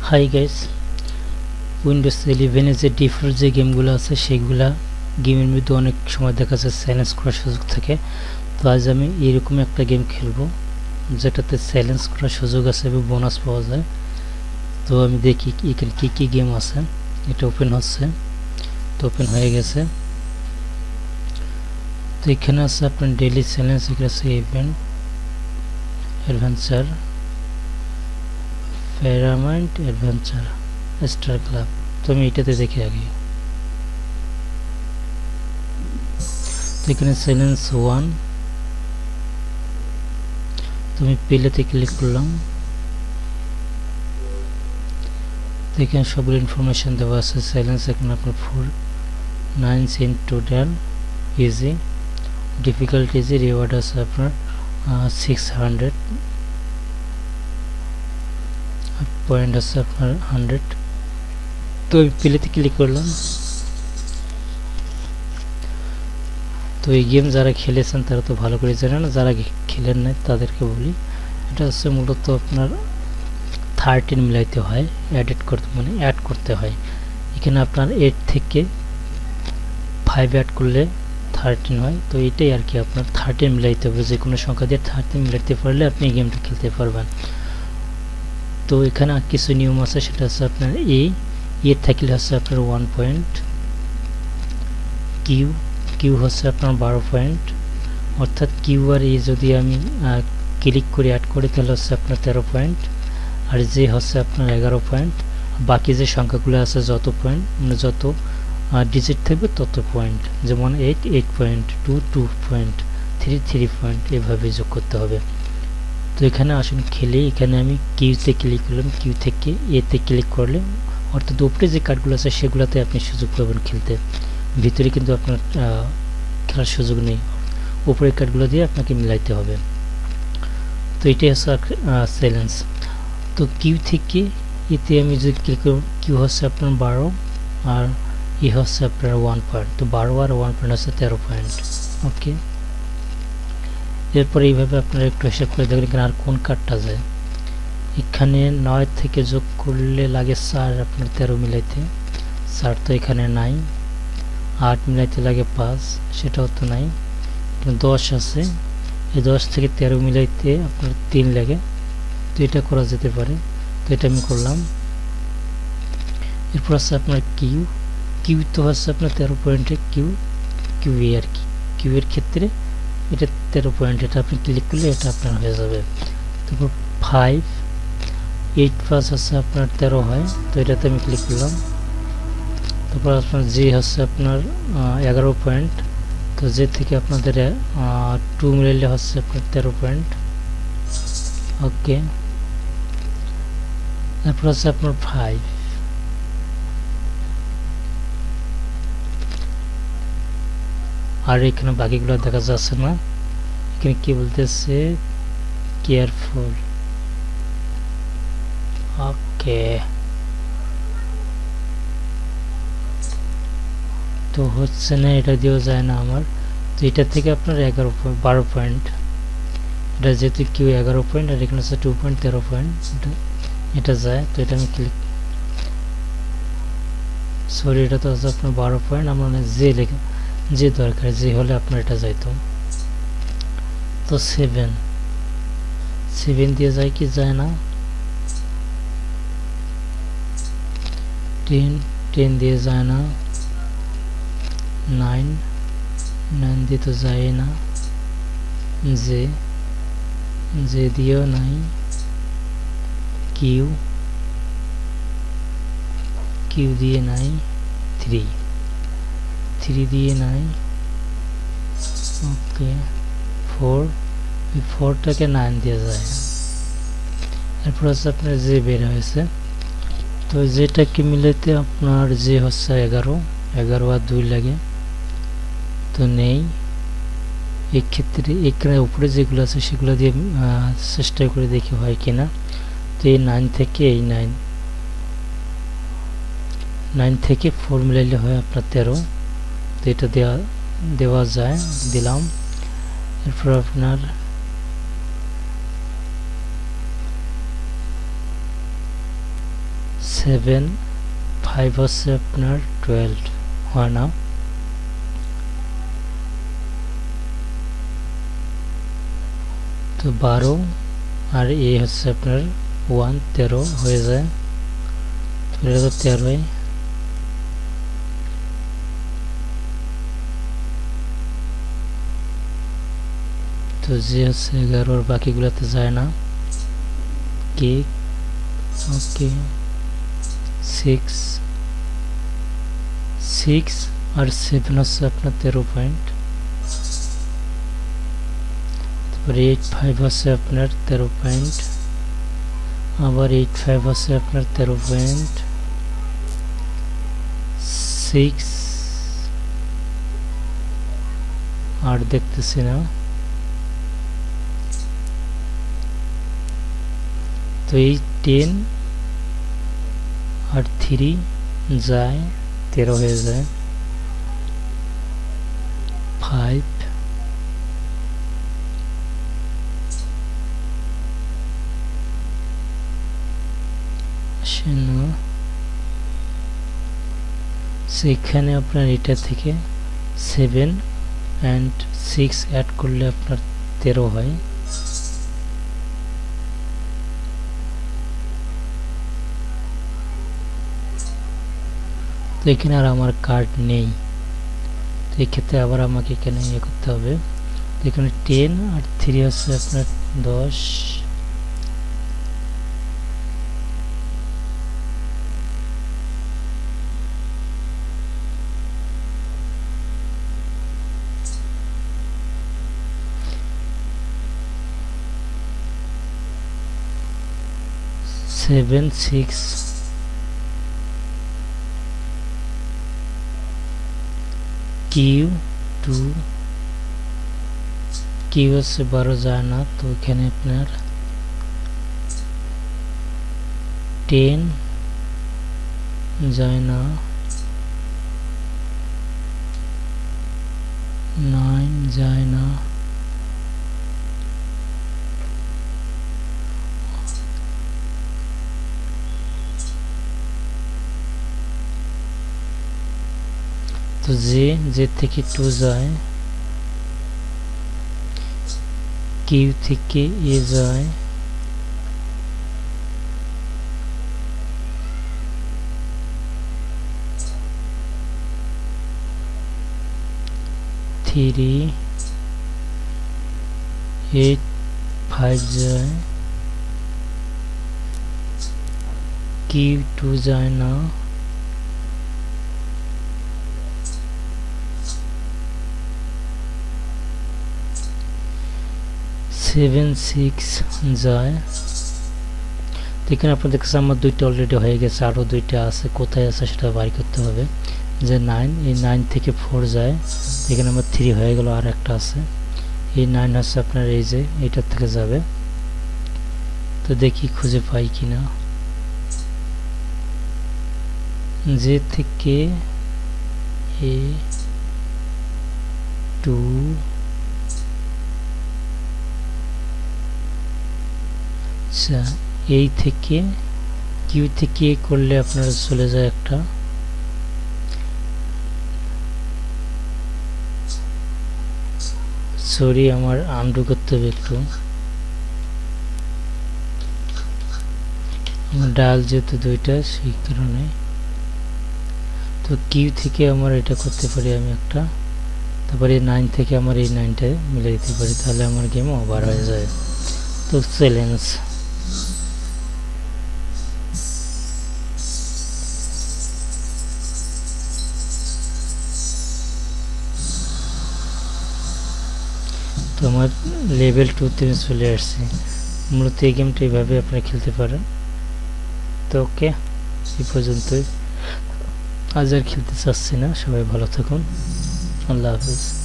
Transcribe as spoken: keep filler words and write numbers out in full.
Hi guys, Windows eleven এর যে default যে গেমগুলো আছে সেগুলা গেমের মধ্যে অনেক সময় দেখা যায় সাইলেন্স করার সুযোগ থাকে। তো আজ আমি এরকম একটা গেম খেলবো যেটাতে সাইলেন্স করার সুযোগ আছে এবং বোনাস পাওয়া যায়। তো আমি দেখি এখানে কী কী গেম আছে। এটা ওপেন হচ্ছে, তো ওপেন হয়ে গেছে। তো এখানে আছে আপনার ডেইলি চ্যালেঞ্জ, এখানে আছে ইভেন্ট, অ্যাডভেঞ্চার, প্যারামাইন্ড, অ্যাডভেঞ্চার, স্টার ক্লাব। তো আমি এটাতে দেখি আগে। তো এখানে চ্যালেঞ্জ ওয়ান, তো আমি প্লেতে ক্লিক করলাম। তো এখানে সবগুলো ইনফরমেশন দেওয়া আছে। চ্যালেঞ্জ এখানে আপনার four nine in total, easy, difficulty easy, reward আছে আপনার সিক্স হান্ড্রেড, পয়েন্ট আছে আপনার হান্ড্রেড। তো আমি প্লেতে ক্লিক করলাম। তো এই গেম যারা খেলেছেন তারা তো ভালো করে জানেন, যারা খেলেন নাই তাদেরকে বলি। এটা হচ্ছে মূলত আপনার থার্টিন মিলাইতে হয়, অ্যাডেড করতে মানে অ্যাড করতে হয়। এখানে আপনার এইট থেকে ফাইভ অ্যাড করলে থার্টিন হয়। তো এটাই আর কি, আপনার থার্টিন মিলাইতে হবে, যে কোনো সংখ্যা দিয়ে থার্টিন মিলাইতে পারলে আপনি এই গেমটা খেলতে পারবেন। তো এখানে কিছু নিয়ম আছে, সেটা হচ্ছে আপনার এ এ থাকলে হচ্ছে আপনার ওয়ান পয়েন্ট, কিউ কিউ হচ্ছে আপনার বারো পয়েন্ট, অর্থাৎ কিউ আর এ যদি আমি ক্লিক করে অ্যাড করি তাহলে হচ্ছে আপনার তেরো পয়েন্ট, আর যে হচ্ছে আপনার এগারো পয়েন্ট। বাকি যে সংখ্যাগুলো আছে যত পয়েন্ট মানে যত ডিজিট থাকবে তত পয়েন্ট, যেমন eight eight point, two two point, three three point, এভাবে যোগ করতে হবে। তো এখানে আসুন খেলে। এখানে আমি কিউতে ক্লিক করলাম, কিউ থেকে এতে ক্লিক করলে অর্থাৎ উপরে যে কার্ডগুলো আছে সেগুলোতে আপনি সুযোগ পাবেন খেলতে, ভিতরে কিন্তু আপনার খেলার সুযোগ নেই। উপরের কার্ডগুলো দিয়ে আপনাকে মিলাইতে হবে। তো এটাই হচ্ছে চ্যালেঞ্জ। তো কিউ থেকে এতে আমি যদি ক্লিক করব, কিউ হচ্ছে আপনার বারো আর ই হচ্ছে আপনার ওয়ান পয়েন্ট। তো বারো আর ওয়ান পয়েন্ট হচ্ছে তেরো পয়েন্ট। ওকে, এরপরে এইভাবে আপনারা একটু হিসাব করে দেখবেন এখানে আর কোন কার্ডটা যায়। এখানে নয় থেকে যোগ করলে লাগে চার, আপনার তেরো মিলাইতে, চার তো এখানে নাই। আট মিলাইতে লাগে পাঁচ, সেটাও তো নাই। দশ আছে, এই দশ থেকে তেরো মিলাইতে আপনার তিন লাগে। তো এটা করা যেতে পারে, তো এটা আমি করলাম। এরপর আছে আপনার কিউ, কিউ তো হচ্ছে আপনার তেরো পয়েন্টে কিউ, কিউ এ আর কি। কিউ এর ক্ষেত্রে এটা তেরো পয়েন্ট, এটা আপনি ক্লিক করলে এটা আপনার হয়ে যাবে। তারপর ফাইভ এইট পাঁচ হচ্ছে আপনার তেরো হয়, তো এটাতে আমি ক্লিক করলাম। তারপর আপনার জি হচ্ছে আপনার এগারো পয়েন্ট, তো যে থেকে আপনাদের টু মিলাইলে হচ্ছে আপনার তেরো পয়েন্ট। ওকে, তারপর হচ্ছে আপনার ফাইভ, আর এখানে বাকিগুলো দেখা যাচ্ছে না। এখানে কি বলতেছে, কেয়ারফুল। ওকে, তো হচ্ছে না, এটা দিয়েও যায় না আমার। তো এটা থেকে আপনার এগারো পয়েন্ট বারো পয়েন্ট, এটা যেহেতু কিউ এগারো পয়েন্ট আর এখানে হচ্ছে টু পয়েন্ট তেরো পয়েন্ট, এটা এটা যায়। তো এটা আমি ক্লিক, সরি এটা তো হচ্ছে আপনার বারো পয়েন্ট, আমার যে লেখা যে দরকার, যে হলে আপনার এটা যাইতো। তো সেভেন সেভেন দিয়ে যায় কি যায় না। টেন টেন দিয়ে যায় না। নাইন নাইন দিয়ে তো যায় না। জে জে দিয়েও নাই। কিউ কিউ দিয়ে নাই। থ্রি থ্রি দিয়ে নাই। ওকে, ফোর ফোরটাকে নাইন দিয়ে যায়। এরপর হচ্ছে আপনার যে বের হয়েছে, তো যেটাকে মিলাইতে আপনার যে হচ্ছে এগারো, এগারো আর দুই লাগে, তো নেই। এক্ষেত্রে এখানে উপরে যেগুলো আছে সেগুলো দিয়ে চেষ্টা করে দেখি হয় কিনা। তো এই নাইন থেকে এই নাইন নাইন থেকে ফোর মিলাইলে হয় আপনার তেরো। তো এটা দেওয়া দেওয়া যায়, দিলাম। এরপর আপনার সেভেন ফাইভ হচ্ছে আপনার টুয়েলভ হয় না, তো বারো আর এ হচ্ছে আপনার ওয়ান তেরো হয়ে যায়, তো এটা তো তেরোই, তো যে হচ্ছে এগারো আর বাকিগুলোতে যায় না, কে ওকে সিক্স সিক্স আর সেভেন হচ্ছে আপনার তেরো পয়েন্ট, তারপরে এইট ফাইভ হচ্ছে আপনার তেরো পয়েন্ট, আবার এইট ফাইভ হচ্ছে আপনার তেরো পয়েন্ট, সিক্স আর দেখতেছি না, তো এই টেন আর থ্রি যায় তেরো হয়ে যায়, ফাইভ সেখানে আপনার এটা থেকে সেভেন অ্যান্ড সিক্স অ্যাড করলে আপনার তেরো হয়, তো এখানে আর আমার কার্ড নেই, তো এক্ষেত্রে আবার আমাকে এখানে ইয়ে করতে হবে, তো এখানে টেন আর থ্রি হচ্ছে আপনার দশ, seven six Q two, Q হচ্ছে বারো যায় না, তো এখানে আপনার টেন যায় না, নাইন যায় না, তো যে যে থেকে টু যায়, কিউ থেকে এ যায়, থ্রি এইট ফাইভ যায়, কিউ টু যায় না, সেভেন সিক্স যায়, তো এখানে আপনাদের কাছে আমার দুইটা অলরেডি হয়ে গেছে, আরও দুইটা আছে, কোথায় আছে সেটা বাই করতে হবে, যে নাইন, এই নাইন থেকে ফোর যায়, এখানে আমার থ্রি হয়ে গেল, আর একটা আছে, এই নাইন হচ্ছে আপনার এই যে এইটার থেকে যাবে, তো দেখি খুঁজে পাই কিনা, যে থেকে এ টু আচ্ছা, এই থেকে কিউ থেকে করলে আপনার চলে যায় একটা, সরি আমার আনডু করতে হবে একটু, আমার ডায়াল যেহেতু দুইটা সেই কারণে, তো কিউ থেকে আমার এটা করতে পারি আমি একটা, তারপরে নাইন থেকে আমার এই নাইনটা মিলে দিতে পারি, তাহলে আমার গেম ওভার হয়ে যায়, তো চ্যালেঞ্জ। তো আমার লেভেল টুতে চলে আসছে, মূলত এই গেমটা এইভাবে আপনারা খেলতে পারেন, তো ওকে এই পর্যন্তই, আজ আর খেলতে চাচ্ছি না, সবাই ভালো থাকুন, আল্লাহ হাফিজ।